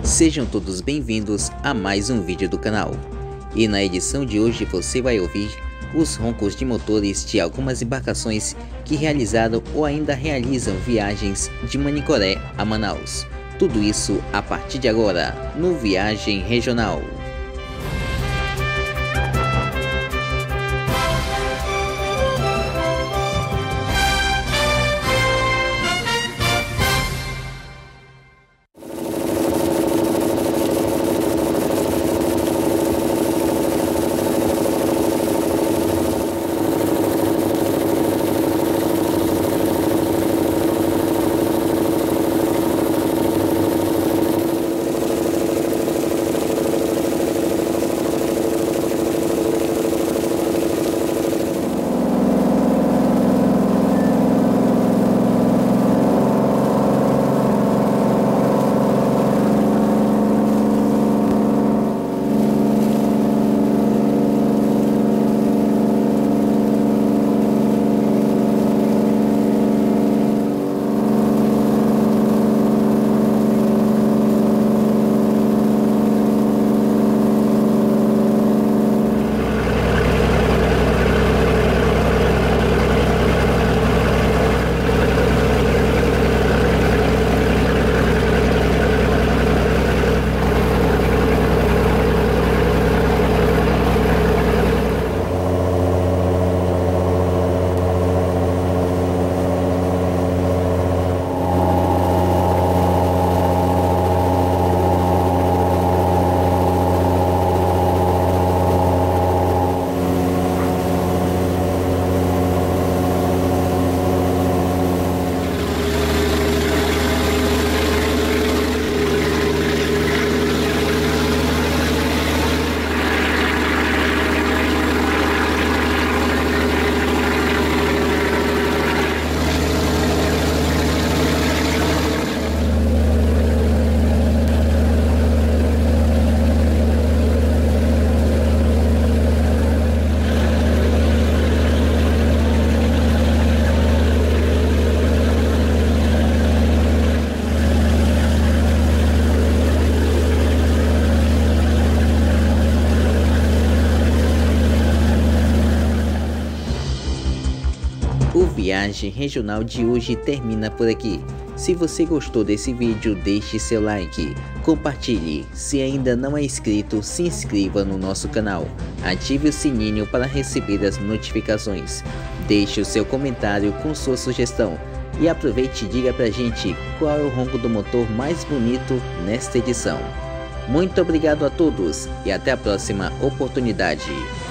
Sejam todos bem-vindos a mais um vídeo do canal. E na edição de hoje você vai ouvir os roncos de motores de algumas embarcações que realizaram ou ainda realizam viagens de Manicoré a Manaus. Tudo isso a partir de agora, no Viagem Regional. O Viagem Regional de hoje termina por aqui. Se você gostou desse vídeo, deixe seu like, compartilhe. Se ainda não é inscrito, se inscreva no nosso canal. Ative o sininho para receber as notificações. Deixe o seu comentário com sua sugestão. E aproveite e diga pra gente qual é o ronco do motor mais bonito nesta edição. Muito obrigado a todos e até a próxima oportunidade.